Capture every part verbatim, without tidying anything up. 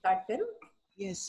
Start करूं? Yes.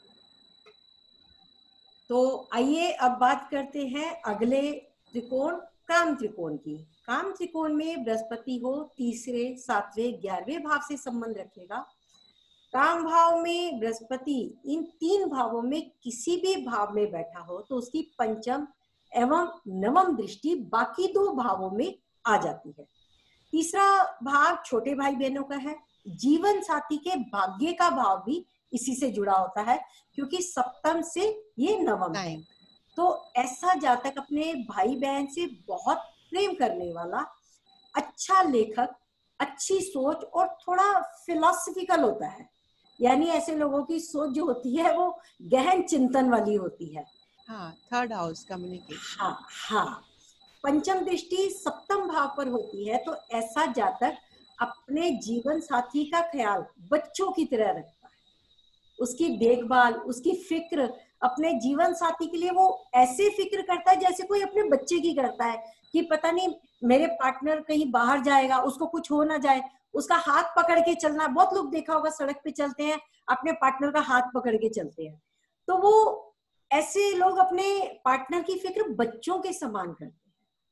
तो आइए अब बात करते हैं अगले त्रिकोण, काम त्रिकोण की। काम त्रिकोण में बृहस्पति हो तीसरे, सातवें, ग्यारहवें भाव से संबंध रखेगा। काम भाव में बृहस्पति इन तीन भावों में किसी भी भाव में बैठा हो तो उसकी पंचम एवं नवम दृष्टि बाकी दो भावों में आ जाती है। तीसरा भाव छोटे भाई बहनों का है। जीवन साथी के भाग्य का भाव भी इसी से जुड़ा होता है, क्योंकि सप्तम से ये नवम है। तो ऐसा जातक अपने भाई बहन से बहुत प्रेम करने वाला, अच्छा लेखक, अच्छी सोच और थोड़ा फिलोसफिकल होता है। यानी ऐसे लोगों की सोच जो होती है वो गहन चिंतन वाली होती है। हाँ, थर्ड हाउस कम्युनिकेशन। हाँ हाँ। पंचम दृष्टि सप्तम भाव पर होती है, तो ऐसा जातक अपने जीवन साथी का ख्याल बच्चों की तरह रखता है। उसकी देखभाल, उसकी फिक्र अपने जीवन साथी के लिए वो ऐसे फिक्र करता है जैसे कोई अपने बच्चे की करता है, कि पता नहीं मेरे पार्टनर कहीं बाहर जाएगा, उसको कुछ हो ना जाए, उसका हाथ पकड़ के चलना। बहुत लोग देखा होगा सड़क पे चलते हैं, अपने पार्टनर का हाथ पकड़ के चलते हैं। तो वो ऐसे लोग अपने पार्टनर की फिक्र बच्चों के समान करते हैं।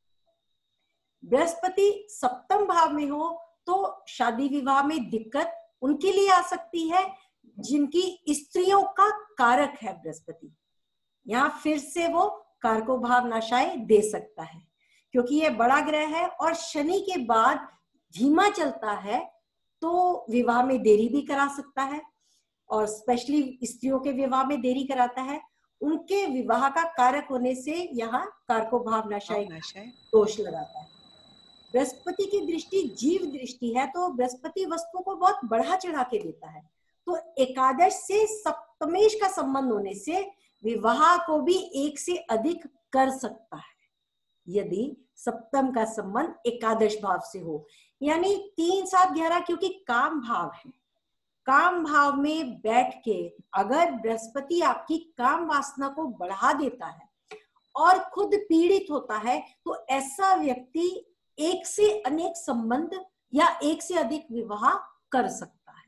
बृहस्पति सप्तम भाव में हो तो शादी विवाह में दिक्कत उनके लिए आ सकती है जिनकी स्त्रियों का कारक है बृहस्पति। यहाँ फिर से वो कारको भाव नाशाएं दे सकता है, क्योंकि ये बड़ा ग्रह है और शनि के बाद धीमा चलता है, तो विवाह में देरी भी करा सकता है। और स्पेशली स्त्रियों के विवाह में देरी कराता है। उनके विवाह का कारक होने से यहाँ कारको भाव नाशाएं दोष लगाता है। बृहस्पति की दृष्टि जीव दृष्टि है, तो बृहस्पति वस्तु को बहुत बढ़ा चढ़ा के देता है। तो एकादश से सप्तमेश का संबंध होने से विवाह को भी एक से अधिक कर सकता है, यदि सप्तम का संबंध एकादश भाव से हो। यानी तीन सात ग्यारह, क्योंकि काम भाव है, काम भाव में बैठ के अगर बृहस्पति आपकी काम वासना को बढ़ा देता है और खुद पीड़ित होता है, तो ऐसा व्यक्ति एक से अनेक संबंध या एक से अधिक विवाह कर सकता है।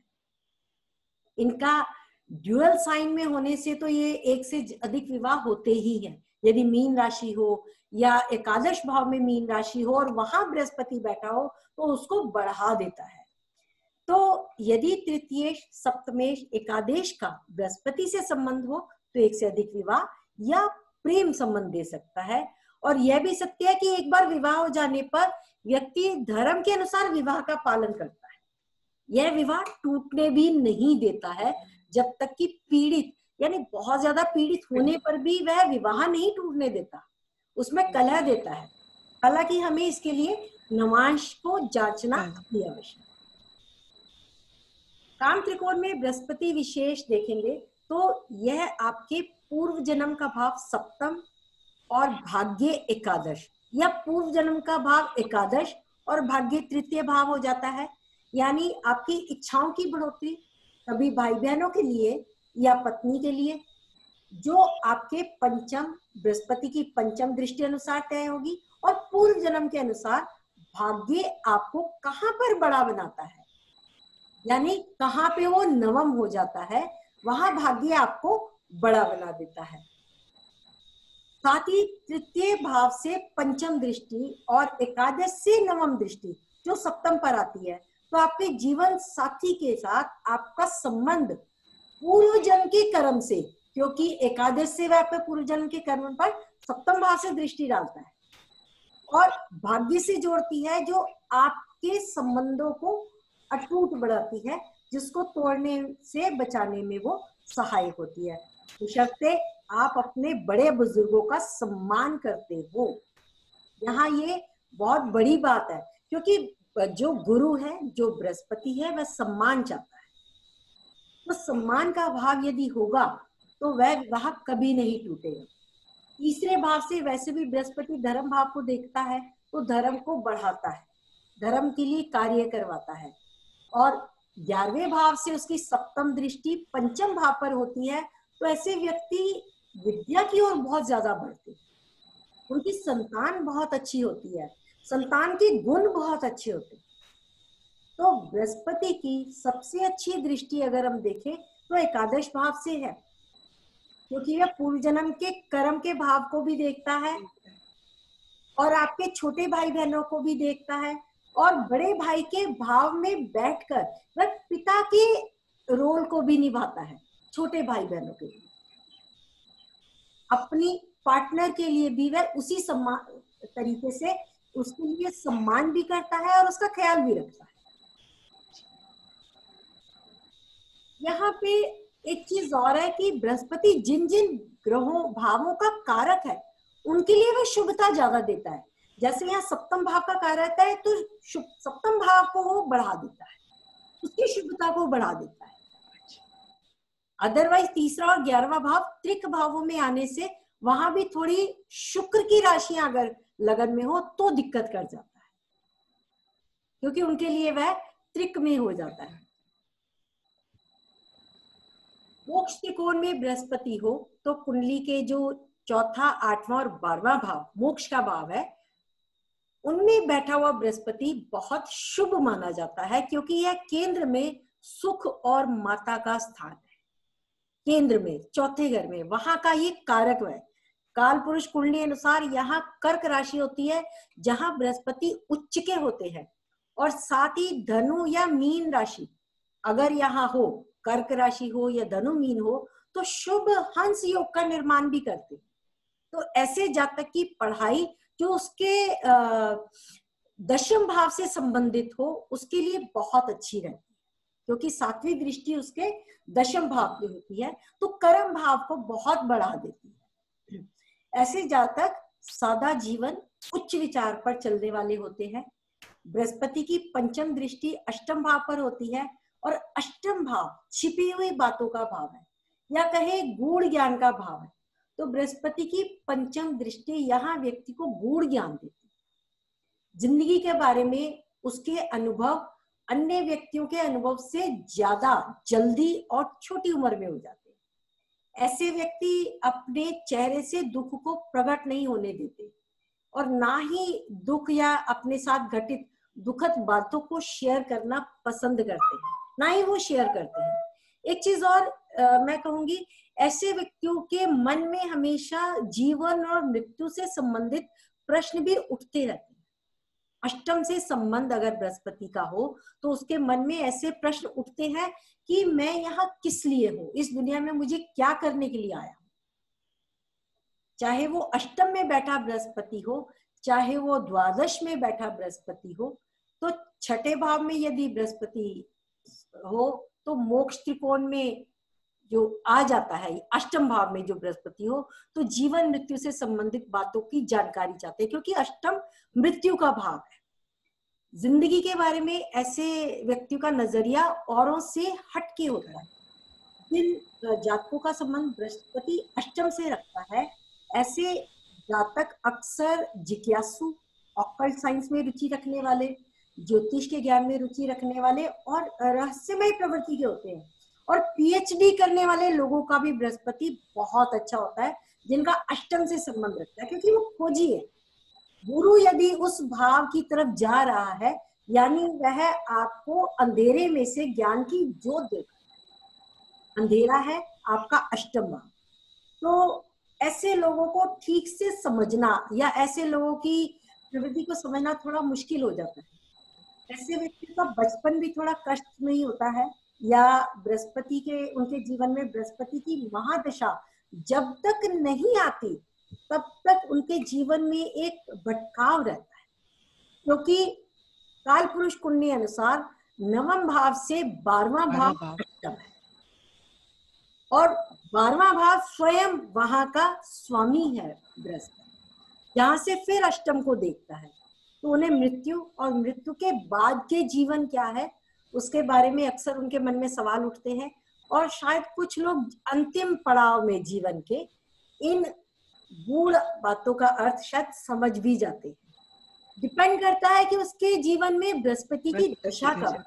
इनका ड्यूअल साइन में होने से तो ये एक से अधिक विवाह होते ही हैं। यदि मीन राशि हो या एकादश भाव में मीन राशि हो और वहां बृहस्पति बैठा हो तो उसको बढ़ा देता है। तो यदि तृतीय, सप्तमेश, एकादश का बृहस्पति से संबंध हो तो एक से अधिक विवाह या प्रेम संबंध दे सकता है। और यह भी सत्य है कि एक बार विवाह हो जाने पर व्यक्ति धर्म के अनुसार विवाह का पालन करता है। यह विवाह टूटने भी नहीं देता है जब तक कि पीड़ित, यानी बहुत ज्यादा पीड़ित होने पर भी वह विवाह नहीं टूटने देता, उसमें कलह देता है। हालांकि हमें इसके लिए नवांश को जांचना अति आवश्यक। काम त्रिकोण में बृहस्पति विशेष देखेंगे तो यह आपके पूर्व जन्म का भाव सप्तम और भाग्य एकादश, या पूर्व जन्म का भाव एकादश और भाग्य तृतीय भाव हो जाता है। यानी आपकी इच्छाओं की बढ़ोतरी कभी भाई बहनों के लिए या पत्नी के लिए, जो आपके पंचम, बृहस्पति की पंचम दृष्टि अनुसार तय होगी। और पूर्व जन्म के अनुसार भाग्य आपको कहाँ पर बड़ा बनाता है, यानी कहाँ पे वो नवम हो जाता है, वहां भाग्य आपको बड़ा बना देता है। साथ ही तृतीय भाव से पंचम दृष्टि और एकादश से नवम दृष्टि जो सप्तम पर आती है, तो आपके जीवन साथी के साथ आपका संबंध पूर्व जन्म के कर्म से, क्योंकि एकादश से वह आपके पूर्व जन्म के कर्म पर सप्तम भाव से दृष्टि डालता है, और भाग्य से जोड़ती है जो आपके संबंधों को अटूट बढ़ाती है, जिसको तोड़ने से बचाने में वो सहायक होती है। बशर्ते आप अपने बड़े बुजुर्गों का सम्मान करते हो। यहाँ ये बहुत बड़ी बात है, क्योंकि जो गुरु है, जो बृहस्पति है, वह सम्मान चाहता है। तो सम्मान का भाव यदि होगा तो वह विवाह कभी नहीं टूटेगा। तीसरे भाव से वैसे भी बृहस्पति धर्म भाव को देखता है, तो धर्म को बढ़ाता है, धर्म के लिए कार्य करवाता है। और ग्यारहवें भाव से उसकी सप्तम दृष्टि पंचम भाव पर होती है, तो ऐसे व्यक्ति विद्या की ओर बहुत ज्यादा बढ़ते हैं। उनकी संतान बहुत अच्छी होती है, संतान के गुण बहुत अच्छे होते हैं। तो बृहस्पति की सबसे अच्छी दृष्टि अगर हम देखें तो एकादश भाव से है, क्योंकि वह पूर्व जन्म के कर्म के भाव को भी देखता है और आपके छोटे भाई बहनों को भी देखता है, और बड़े भाई के भाव में बैठकर वह पिता के रोल को भी निभाता है छोटे भाई बहनों के लिए। अपनी पार्टनर के लिए भी वह उसी सम्मान तरीके से उसके लिए सम्मान भी करता है और उसका ख्याल भी रखता है। यहाँ पे एक चीज और है कि बृहस्पति जिन जिन ग्रहों भावों का कारक है उनके लिए वह शुभता ज्यादा देता है। जैसे यहाँ सप्तम भाव का कारक है तो सप्तम भाव को वो बढ़ा देता है, उसकी शुभता को बढ़ा देता है। अदरवाइज तीसरा और ग्यारहवां भाव त्रिक भावों में आने से वहां भी थोड़ी शुक्र की राशियां अगर लगन में हो तो दिक्कत कर जाता है, क्योंकि उनके लिए वह त्रिक में हो जाता है। मोक्ष त्रिकोण में बृहस्पति हो तो कुंडली के जो चौथा, आठवां और बारहवां भाव मोक्ष का भाव है, उनमें बैठा हुआ बृहस्पति बहुत शुभ माना जाता है, क्योंकि यह केंद्र में सुख और माता का स्थान है। केंद्र में चौथे घर में वहां का ये कारक है। काल पुरुष कुंडली अनुसार यहाँ कर्क राशि होती है जहां बृहस्पति उच्च के होते हैं, और साथ ही धनु या मीन राशि अगर यहाँ हो, कर्क राशि हो या धनु मीन हो, तो शुभ हंस योग का निर्माण भी करते हैं। तो ऐसे जातक की पढ़ाई जो उसके दशम भाव से संबंधित हो उसके लिए बहुत अच्छी रहती है, क्योंकि सातवीं दृष्टि उसके दशम भाव की होती है, तो कर्म भाव को बहुत बढ़ा देती है। ऐसे जातक सादा जीवन, उच्च विचार पर चलने वाले होते हैं। बृहस्पति की पंचम दृष्टि अष्टम भाव पर होती है, और अष्टम भाव छिपी हुई बातों का भाव है, या कहे गूढ़ ज्ञान का भाव है। तो बृहस्पति की पंचम दृष्टि यहाँ व्यक्ति को गूढ़ ज्ञान देती है। जिंदगी के बारे में उसके अनुभव अन्य व्यक्तियों के अनुभव से ज्यादा जल्दी और छोटी उम्र में हो जाते हैं। ऐसे व्यक्ति अपने चेहरे से दुख को प्रकट नहीं होने देते, और ना ही दुख या अपने साथ घटित दुखद बातों को शेयर करना पसंद करते हैं, ना ही वो शेयर करते हैं। एक चीज और आ, मैं कहूंगी, ऐसे व्यक्तियों के मन में हमेशा जीवन और मृत्यु से संबंधित प्रश्न भी उठते रहते हैं। अष्टम से संबंध अगर बृहस्पति का हो तो उसके मन में ऐसे प्रश्न उठते हैं कि मैं यहाँ किस लिए हूँ, इस दुनिया में मुझे क्या करने के लिए आया हूँ। चाहे वो अष्टम में बैठा बृहस्पति हो, चाहे वो द्वादश में बैठा बृहस्पति हो, तो छठे भाव में यदि बृहस्पति हो तो मोक्ष त्रिकोण में जो आ जाता है, अष्टम भाव में जो बृहस्पति हो, तो जीवन मृत्यु से संबंधित बातों की जानकारी चाहते हैं, क्योंकि अष्टम मृत्यु का भाव है। जिंदगी के बारे में ऐसे व्यक्तियों का नजरिया औरों से हटके होता है। जिन जातकों का संबंध बृहस्पति अष्टम से रखता है, ऐसे जातक अक्सर जिज्ञासु, ऑकल्ट साइंस में रुचि रखने वाले, ज्योतिष के ज्ञान में रुचि रखने वाले और रहस्यमय प्रवृत्ति के होते हैं। और पीएचडी करने वाले लोगों का भी बृहस्पति बहुत अच्छा होता है, जिनका अष्टम से संबंध रखता है, क्योंकि वो खोजी है। गुरु यदि उस भाव की तरफ जा रहा है, यानी वह आपको अंधेरे में से ज्ञान की ज्योत देगा। अंधेरा है आपका अष्टम भाव, तो ऐसे लोगों को ठीक से समझना या ऐसे लोगों की प्रवृत्ति को समझना थोड़ा मुश्किल हो जाता है। ऐसे व्यक्ति का बचपन भी थोड़ा कष्ट नहीं होता है, या बृहस्पति के उनके जीवन में बृहस्पति की महादशा जब तक नहीं आती तब तक उनके जीवन में एक भटकाव रहता है, क्योंकि काल पुरुष कुंडली अनुसार नवम भाव से बारहवां भाव अष्टम है, और बारहवां भाव स्वयं वहां का स्वामी है बृहस्पति, जहां से फिर अष्टम को देखता है। तो उन्हें मृत्यु और मृत्यु के बाद के जीवन क्या है उसके बारे में अक्सर उनके मन में सवाल उठते हैं, और शायद कुछ लोग अंतिम पड़ाव में जीवन के इन गूढ़ बातों का अर्थ शायद समझ भी जाते हैं। डिपेंड करता है कि उसके जीवन में बृहस्पति की दशा कब।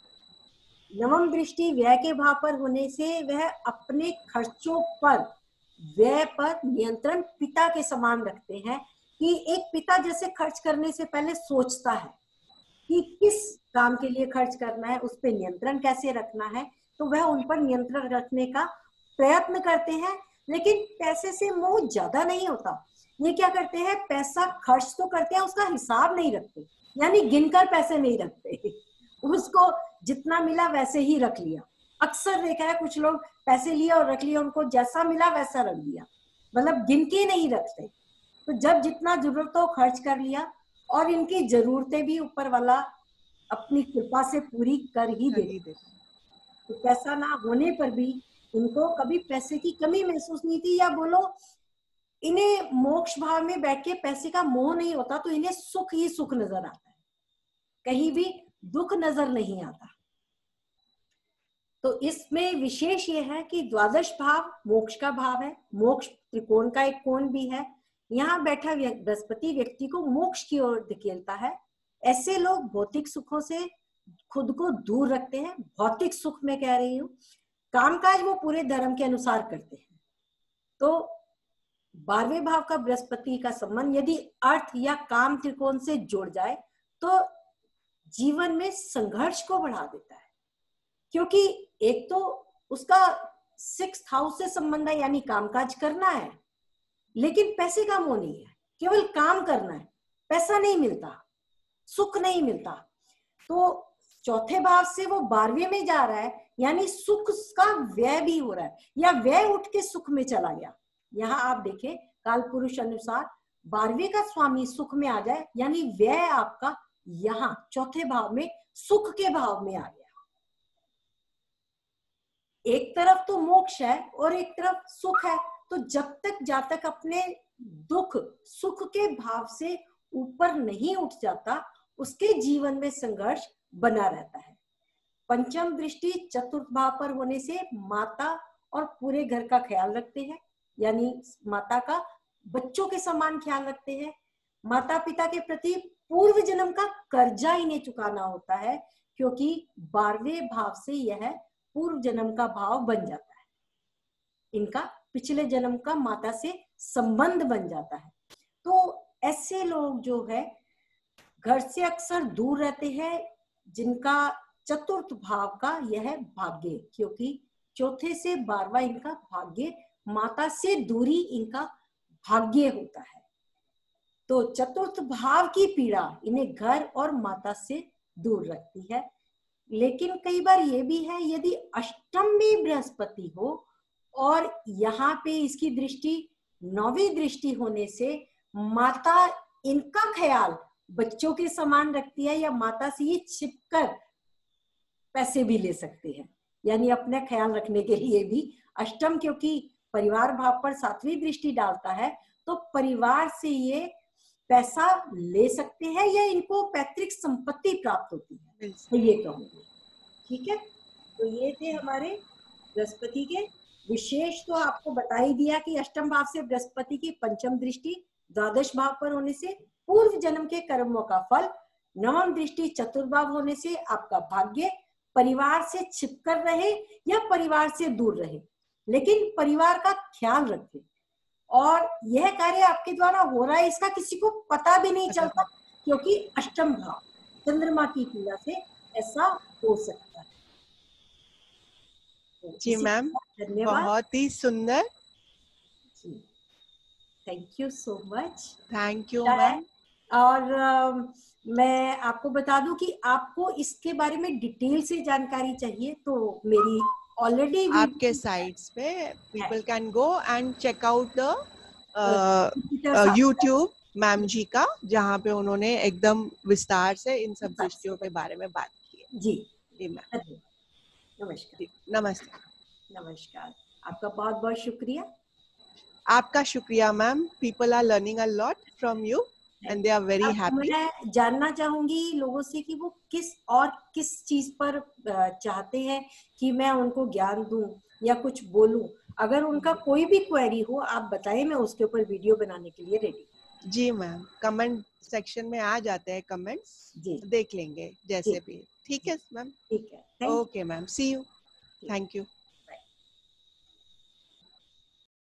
नवम दृष्टि व्यय के भाव पर होने से वह अपने खर्चों पर, व्यय पर नियंत्रण पिता के समान रखते हैं, कि एक पिता जैसे खर्च करने से पहले सोचता है कि किस काम के लिए खर्च करना है, उस पर नियंत्रण कैसे रखना है, तो वह उन पर नियंत्रण रखने का प्रयत्न करते हैं। लेकिन पैसे से मोह ज्यादा नहीं होता। ये क्या करते हैं, पैसा खर्च तो करते हैं, उसका हिसाब नहीं रखते, यानी गिनकर पैसे नहीं रखते। उसको जितना मिला वैसे ही रख लिया। अक्सर देखा है कुछ लोग पैसे लिए और रख लिया, उनको जैसा मिला वैसा रख दिया, मतलब गिन के नहीं रखते। तो जब जितना जरूरत हो खर्च कर लिया, और इनकी जरूरतें भी ऊपर वाला अपनी कृपा से पूरी कर ही देते। तो पैसा ना होने पर भी इनको कभी पैसे की कमी महसूस नहीं थी, या बोलो इन्हें मोक्ष भाव में बैठ के पैसे का मोह नहीं होता, तो इन्हें सुख ही सुख नजर आता है, कहीं भी दुख नजर नहीं आता। तो इसमें विशेष ये है कि द्वादश भाव मोक्ष का भाव है, मोक्ष त्रिकोण का एक कोण भी है। यहाँ बैठा बृहस्पति व्यक्ति को मोक्ष की ओर धकेलता है। ऐसे लोग भौतिक सुखों से खुद को दूर रखते हैं। भौतिक सुख में कह रही हूँ, कामकाज वो पूरे धर्म के अनुसार करते हैं। तो बारहवें भाव का बृहस्पति का संबंध यदि अर्थ या काम त्रिकोण से जुड़ जाए तो जीवन में संघर्ष को बढ़ा देता है, क्योंकि एक तो उसका सिक्स्थ हाउस से संबंध है, यानी कामकाज करना है, लेकिन पैसे का मोह नहीं है, केवल काम करना है, पैसा नहीं मिलता, सुख नहीं मिलता। तो चौथे भाव से वो बारहवें में जा रहा है, यानी सुख का व्यय भी हो रहा है, या व्यय उठ के सुख में चला गया। यहाँ आप देखें काल पुरुष अनुसार बारहवें का स्वामी सुख में आ जाए, यानी व्यय आपका यहाँ चौथे भाव में सुख के भाव में आ गया। एक तरफ तो मोक्ष है और एक तरफ सुख है, तो जब तक जब तक अपने दुख सुख के भाव से ऊपर नहीं उठ जाता, उसके जीवन में संघर्ष बना रहता है। पंचम दृष्टि चतुर्थ भाव पर होने से माता और पूरे घर का ख्याल रखते हैं, यानी माता का बच्चों के समान ख्याल रखते हैं। माता पिता के प्रति पूर्व जन्म का कर्जा इन्हें चुकाना होता है, क्योंकि बारहवें भाव से यह पूर्व जन्म का भाव बन जाता है, इनका पिछले जन्म का माता से संबंध बन जाता है। तो ऐसे लोग जो है घर से अक्सर दूर रहते हैं, जिनका चतुर्थ भाव का यह भाग्य, क्योंकि चौथे से बारहवां इनका भाग्य, माता से दूरी इनका भाग्य होता है। तो चतुर्थ भाव की पीड़ा इन्हें घर और माता से दूर रखती है। लेकिन कई बार ये भी है, यदि अष्टम में बृहस्पति हो और यहाँ पे इसकी दृष्टि नौवीं दृष्टि होने से माता इनका ख्याल बच्चों के समान रखती है, या माता से ये छिपकर पैसे भी ले सकते हैं, यानी अपने ख्याल रखने के लिए भी। अष्टम क्योंकि परिवार भाव पर सातवीं दृष्टि डालता है, तो परिवार से ये पैसा ले सकते हैं, या इनको पैतृक संपत्ति प्राप्त होती है, तो ये कहूंगी। ठीक है, तो ये थे हमारे बृहस्पति के विशेष। तो आपको बता ही दिया कि अष्टम भाव से बृहस्पति की पंचम दृष्टि द्वादश भाव पर होने से पूर्व जन्म के कर्मों का फल, नवम दृष्टि चतुर्भाव होने से आपका भाग्य, परिवार से छिपकर रहे या परिवार से दूर रहे, लेकिन परिवार का ख्याल रखें। और यह कार्य आपके द्वारा हो रहा है, इसका किसी को पता भी नहीं चलता, क्योंकि अष्टम भाव चंद्रमा की पीड़ा से ऐसा हो सकता है। तो जी मैम, बहुत ही सुंदर, thank you so much. Thank you ma'am. और uh, मैं आपको बता दूं कि आपको इसके बारे में डिटेल से जानकारी चाहिए तो मेरी ऑलरेडी आपके साइट्स पे people can go and check out the YouTube ma'am ji का, जहाँ पे उन्होंने एकदम विस्तार से इन सब दृष्टियों के बारे में बात की है। जी जी मैम, नमस्कार। नमस्ते नमस्कार, आपका बहुत बहुत शुक्रिया। आपका शुक्रिया ma'am. People are learning a lot from you and they are very happy. मैं जानना चाहूंगी लोगों से कि वो किस और किस चीज पर चाहते हैं कि मैं उनको ज्ञान दूं या कुछ बोलूं। अगर उनका कोई भी क्वेरी हो आप बताएं, मैं उसके ऊपर वीडियो बनाने के लिए रेडी। जी मैम, कमेंट सेक्शन में आ जाते हैं कमेंट्स, देख लेंगे जैसे भी। ठीक है मैम, ठीक है, okay ma'am, see you, thank you.